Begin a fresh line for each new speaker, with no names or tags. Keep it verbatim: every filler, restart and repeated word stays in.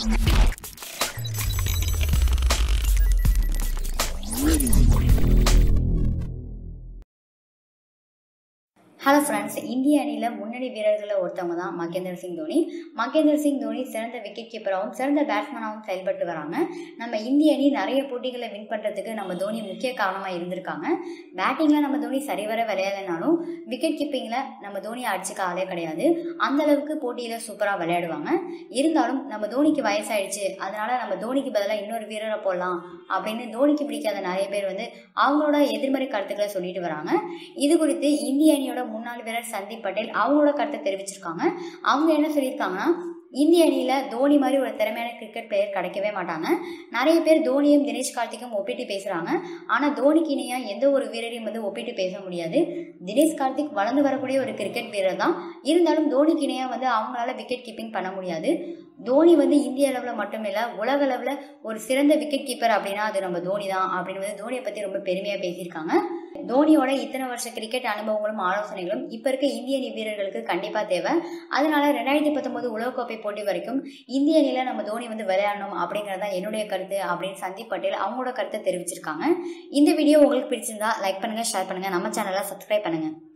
Hello friends, இந்திய அணியில் முன்னணி வீரர்களில் ஒருத்தவங்க தான் மகேந்திர சிங் தோனி. மகேந்திர சிங் தோனி சிறந்த விக்கெட் கீப்பராகவும் சிறந்த பேட்ஸ்மேனாகவும் செயல்பட்டு வராங்க. நம்ம இந்திய அணி நிறைய போட்டிகளை வின் பண்ணுறதுக்கு நம்ம தோனி முக்கிய காரணமாக இருந்திருக்காங்க. பேட்டிங்கில் நம்ம தோனி சரிவர விளையாடலைனாலும் விக்கெட் கீப்பிங்கில் நம்ம தோனியை அடிச்சுக்க ஆளே கிடையாது. அந்தளவுக்கு போட்டியில் சூப்பராக விளையாடுவாங்க. இருந்தாலும் நம்ம தோனிக்கு வயசாயிடுச்சு, அதனால நம்ம தோனிக்கு பதிலாக இன்னொரு வீரரை போடலாம் அப்படின்னு தோனிக்கு பிடிக்காத நிறைய பேர் வந்து அவங்களோட எதிர்மறை கருத்துக்களை சொல்லிட்டு வராங்க. இது குறித்து இந்திய அணியோட முன்னாள் வீரர் சந்தீப் பட்டேல் அவங்களோட கருத்தை தெரிவிச்சிருக்காங்க. அவங்க என்ன சொல்லியிருக்காங்கன்னா, இந்திய அணியில தோனி மாதிரி ஒரு திறமையான கிரிக்கெட் பிளேயர் கிடைக்கவே மாட்டாங்க. நிறைய பேர் தோனியும் தினேஷ் கார்த்திக்கும் ஒப்பிட்டு பேசுறாங்க. ஆனா தோனிக்கு இணையா எந்த ஒரு வீரரையும் வந்து ஒப்பிட்டு பேச முடியாது. தினேஷ் கார்த்திக் வளர்ந்து வரக்கூடிய ஒரு கிரிக்கெட் வீரர் தான். இருந்தாலும் தோனிக்கு இணையா வந்து அவங்களால விக்கெட் கீப்பிங் பண்ண முடியாது. தோனி வந்து இந்திய அளவில் மட்டும் இல்லை, உலக அளவில் ஒரு சிறந்த விக்கெட் கீப்பர் அப்படின்னா அது நம்ம தோனி தான் அப்படின்னு வந்து தோனியை பற்றி ரொம்ப பெருமையாக பேசியிருக்காங்க. தோனியோட இத்தனை வருஷ கிரிக்கெட் அனுபவங்களும் ஆலோசனைகளும் இப்போ இருக்க இந்திய அணி வீரர்களுக்கு கண்டிப்பாக தேவை. அதனால ரெண்டாயிரத்தி பத்தொன்பது உலகக்கோப்பை போட்டி வரைக்கும் இந்திய அணியில் நம்ம தோனி வந்து விளையாடணும் அப்படிங்கிறது தான் என்னுடைய கருத்து அப்படின்னு சந்தீப் பட்டேல் அவங்களோட கருத்தை தெரிவிச்சிருக்காங்க. இந்த வீடியோ உங்களுக்கு பிடிச்சிருந்தா லைக் பண்ணுங்கள், ஷேர் பண்ணுங்கள், நம்ம சேனலை சப்ஸ்கிரைப் பண்ணுங்கள்.